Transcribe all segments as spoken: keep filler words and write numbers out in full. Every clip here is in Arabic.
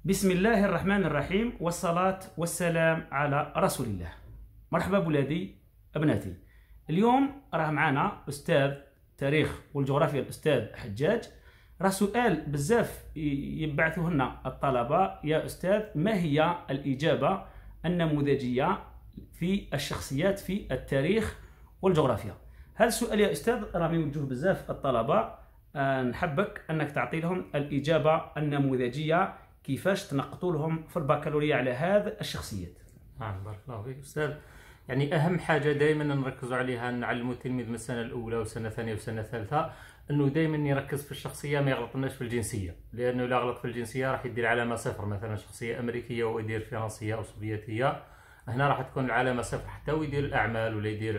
بسم الله الرحمن الرحيم، والصلاة والسلام على رسول الله. مرحبا بولادي أبناتي. اليوم راه معنا أستاذ تاريخ والجغرافيا الأستاذ حجاج. راه سؤال بزاف يبعثوه لنا الطلبة: يا أستاذ، ما هي الإجابة النموذجية في الشخصيات في التاريخ والجغرافيا؟ هذا السؤال يا أستاذ راه يوجهه بزاف الطلبة. أه نحبك أنك تعطي لهم الإجابة النموذجية، كيفاش تنقطوا لهم في البكالوريا على هذه الشخصيات. نعم، بارك الله فيك أستاذ. يعني أهم حاجة دائما نركزوا عليها، نعلموا التلميذ من السنة الأولى والسنة الثانية والسنة الثالثة أنه دائما يركز في الشخصية، ما يغلطناش في الجنسية، لأنه إذا غلط في الجنسية راح يدير علامة صفر. مثلا شخصية أمريكية ويدير فرنسية أو سوفيتية، هنا راح تكون العلامة صفر، حتى ويدير الأعمال ولا يدير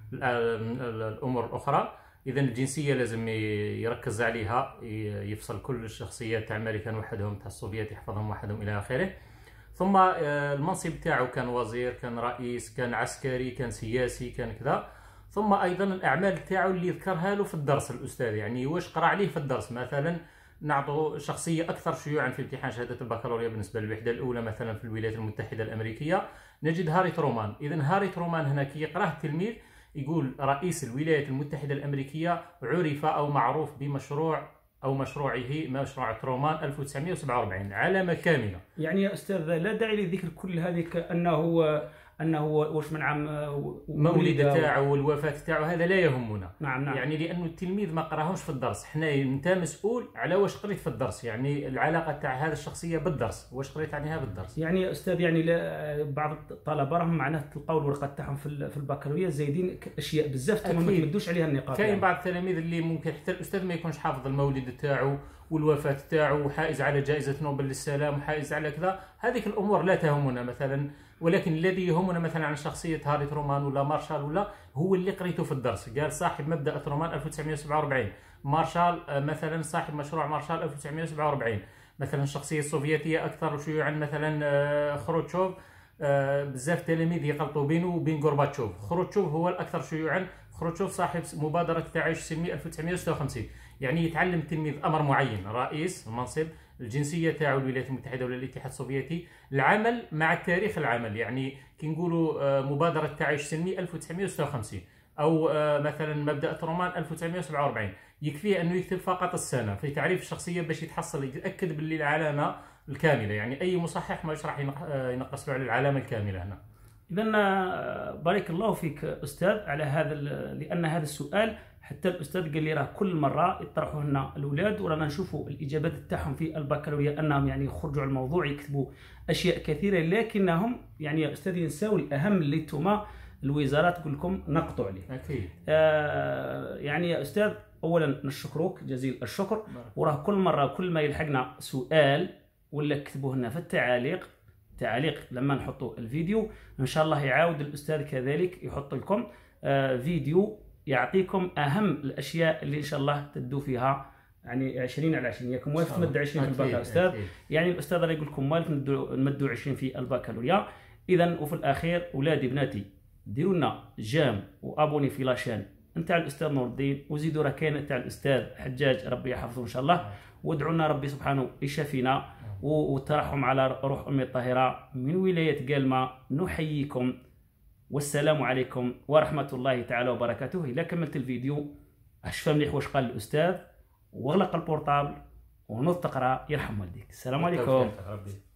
الأمور الأخرى. إذا الجنسية لازم يركز عليها، يفصل كل الشخصيات تاع أمريكان وحدهم، تاع السوفيات يحفظهم وحدهم إلى آخره. ثم المنصب تاعو كان وزير، كان رئيس، كان عسكري، كان سياسي، كان كذا. ثم أيضا الأعمال تاعو اللي ذكرها له في الدرس الأستاذ، يعني واش قرأ عليه في الدرس. مثلا نعطوا شخصية أكثر شيوعا في امتحان شهادة البكالوريا بالنسبة للوحدة الأولى مثلا في الولايات المتحدة الأمريكية، نجد هاري ترومان. إذا هاري ترومان هنا كي يقرأه التلميذ يقول رئيس الولايات المتحدة الأمريكية عرف أو معروف بمشروع أو مشروعه مشروع ترومان ألف وتسعمائة وسبعة وأربعين، علامة كاملة. يعني يا أستاذ لا داعي لذكر كل هذه أنه أنه واش من عام مولد تاعو والوفاة تاعو، هذا لا يهمنا. نعم نعم. يعني لأنه التلميذ ما قراهمش في الدرس، حنا أنت مسؤول على واش قريت في الدرس، يعني العلاقة تاع هذه الشخصية بالدرس، واش قريت عنها بالدرس. يعني يا أستاذ، يعني بعض الطلبة راهم معناه تلقاو الورقة تاعهم في في البكالوريا زايدين أشياء بزاف ما تمدوش عليها النقاط. كاين يعني بعض التلاميذ اللي ممكن حتى الأستاذ ما يكونش حافظ المولد تاعو والوفاة تاعو، وحائز على جائزة نوبل للسلام وحائز على كذا، هذيك الأمور لا تهمنا مثلا. ولكن الذي يهمنا مثلا عن شخصية هاري ترومان ولا مارشال ولا هو اللي قريته في الدرس. قال صاحب مبدأ ترومان ألف وتسعمائة وسبعة وأربعين، مارشال مثلا صاحب مشروع مارشال ألف وتسعمائة وسبعة وأربعين. مثلا الشخصية السوفيتية أكثر شيوعا مثلا خروتشوف. بزاف تلاميذ يخلطوا بينه وبين غورباتشوف. خروتشوف هو الأكثر شيوعا، خروتشوف صاحب مبادرة التعايش السلمي ألف وتسعمائة وستة وخمسين. يعني يتعلم التلميذ أمر معين: رئيس، المنصب، الجنسية تاعو الولايات المتحدة ولا الاتحاد السوفيتي، العمل مع التاريخ العمل. يعني كي نقولوا مبادرة التعايش السلمي ألف وتسعمائة وستة وخمسين أو مثلا مبدأ ترومان ألف وتسعمائة وسبعة وأربعين، يكفيه أنه يكتب فقط السنة في تعريف الشخصية باش يتحصل يتأكد باللي العلامة الكاملة. يعني أي مصحح ما راح ينقص له على العلامة الكاملة هنا. إذا بارك الله فيك أستاذ على هذا، لأن هذا السؤال حتى الأستاذ قال لي راه كل مرة يطرحوه لنا الأولاد ورانا نشوفوا الإجابات تاعهم في البكالوريا أنهم يعني يخرجوا على الموضوع يكتبوا أشياء كثيرة، لكنهم يعني يا أستاذ ينساو الأهم اللي نتوما الوزارة تقول لكم نقطوا عليه. أكيد. آه يعني يا أستاذ أولا نشكروك جزيل الشكر، وراه كل مرة كل ما يلحقنا سؤال ولا كتبوه لنا في التعاليق تعليق لما نحطوا الفيديو ان شاء الله يعاود الاستاذ كذلك يحط لكم آه فيديو يعطيكم اهم الاشياء اللي ان شاء الله تدوا فيها، يعني عشرين على عشرين. ياكم موافق تمد عشرين في البكالوريا استاذ؟ يعني الاستاذ راه يقول لكم موافق نمدوا عشرين في البكالوريا. اذا وفي الاخير اولادي بناتي ديروا لنا جام وابوني في لاشين نتاع الاستاذ نور الدين، وزيدوا راه كاين تاع الاستاذ حجاج ربي يحفظه ان شاء الله، وادعوا لنا ربي سبحانه يشافينا وترحم على روح أمي الطاهرة. من ولاية قلمة نحييكم، والسلام عليكم ورحمة الله تعالى وبركاته. إذا كملت الفيديو أشفى مليح واش قال الأستاذ، واغلق البورتابل ونوض تقرأ يرحم والديك. السلام عليكم.